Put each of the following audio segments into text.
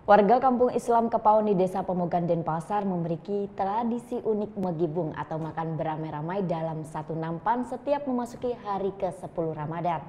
Warga kampung Islam Kepaon di Desa Pemogan Denpasar memiliki tradisi unik megibung atau makan beramai-ramai dalam satu nampan setiap memasuki hari ke-10 Ramadan.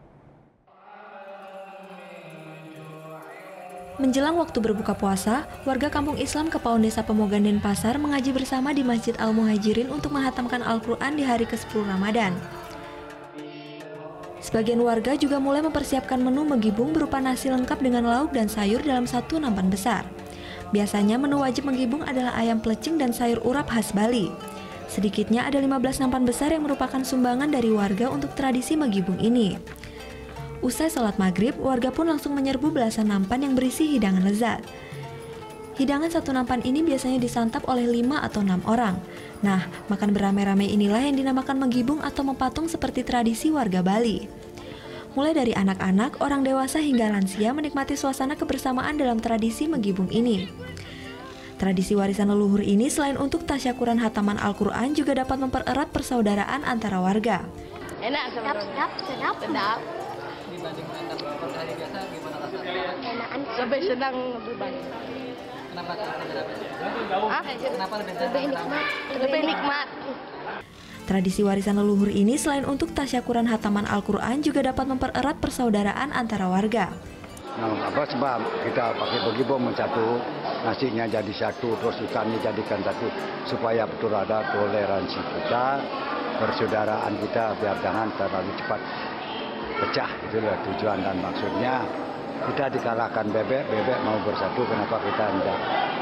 Menjelang waktu berbuka puasa, warga kampung Islam Kepaon Desa Pemogan Denpasar mengaji bersama di Masjid Al-Muhajirin untuk menghatamkan Al-Quran di hari ke-10 Ramadan. Sebagian warga juga mulai mempersiapkan menu megibung berupa nasi lengkap dengan lauk dan sayur dalam satu nampan besar. Biasanya menu wajib megibung adalah ayam pelecing dan sayur urap khas Bali. Sedikitnya ada 15 nampan besar yang merupakan sumbangan dari warga untuk tradisi megibung ini. Usai sholat maghrib, warga pun langsung menyerbu belasan nampan yang berisi hidangan lezat. Hidangan satu nampan ini biasanya disantap oleh 5 atau 6 orang. Nah, makan beramai-ramai inilah yang dinamakan megibung atau mepatung seperti tradisi warga Bali. Mulai dari anak-anak, orang dewasa hingga lansia menikmati suasana kebersamaan dalam tradisi megibung ini. Tradisi warisan leluhur ini selain untuk tasyakuran hataman Al-Quran juga dapat mempererat persaudaraan antara warga. Enak, sedap. Dibanding makan hari biasa gimana rasanya? Enakan. Lebih senang lebih banyak. Kenapa kenapa? Kenapa Lebih nikmat. Tradisi warisan leluhur ini selain untuk tasyakuran hataman Al-Quran juga dapat mempererat persaudaraan antara warga. Nah, apa sebab kita pakai megibung satu, nasinya jadi satu, terus ikannya jadikan satu, supaya betul ada toleransi kita, persaudaraan kita biar jangan terlalu cepat pecah. Itulah tujuan dan maksudnya. Kita dikalahkan bebek mau bersatu, kenapa kita tidak?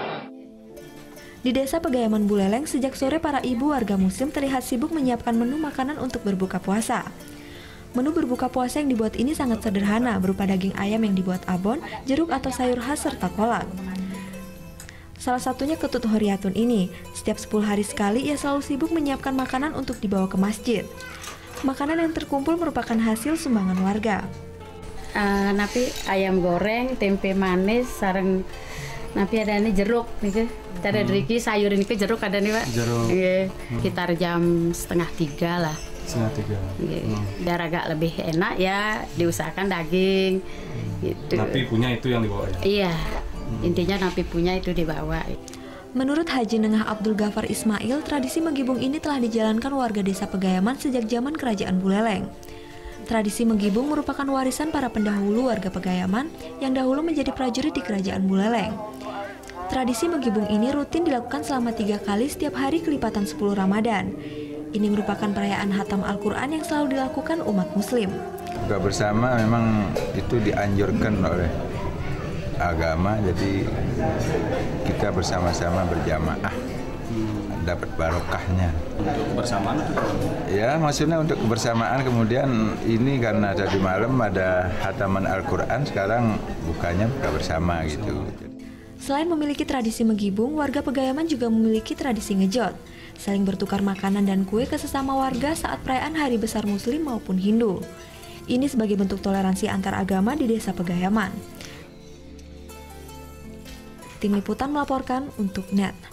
Di Desa Pegayaman Buleleng, sejak sore para ibu warga muslim terlihat sibuk menyiapkan menu makanan untuk berbuka puasa. Menu berbuka puasa yang dibuat ini sangat sederhana, berupa daging ayam yang dibuat abon, jeruk atau sayur khas serta kolak. Salah satunya ketut horiatun ini. Setiap 10 hari sekali ia selalu sibuk menyiapkan makanan untuk dibawa ke masjid. Makanan yang terkumpul merupakan hasil sumbangan warga. Napi ayam goreng, tempe manis, sarang napi ada ini jeruk nih, cara dari sayur ini ke jeruk ada nih Pak. Jeruk. Sekitar jam 2:30 lah. 2:30. Biar agak lebih enak ya, diusahakan daging. Gitu. Napi punya itu yang dibawa ya? Iya, intinya napi punya itu dibawa. Menurut Haji Nengah Abdul Ghafar Ismail, tradisi megibung ini telah dijalankan warga Desa Pegayaman sejak zaman Kerajaan Buleleng. Tradisi megibung merupakan warisan para pendahulu warga Pegayaman yang dahulu menjadi prajurit di Kerajaan Buleleng. Tradisi megibung ini rutin dilakukan selama 3 kali setiap hari kelipatan 10 Ramadan. Ini merupakan perayaan hatam Al-Quran yang selalu dilakukan umat muslim. Buka bersama memang itu dianjurkan oleh agama, jadi kita bersama-sama berjamaah dapat barokahnya. Untuk kebersamaan itu? Ya, maksudnya untuk kebersamaan. Kemudian ini karena tadi malam ada hataman Al-Quran, sekarang buka bersama gitu. Selain memiliki tradisi megibung, warga Pegayaman juga memiliki tradisi ngejot, saling bertukar makanan dan kue ke sesama warga saat perayaan hari besar Muslim maupun Hindu. Ini sebagai bentuk toleransi antar agama di Desa Pegayaman. Tim Liputan melaporkan untuk NET.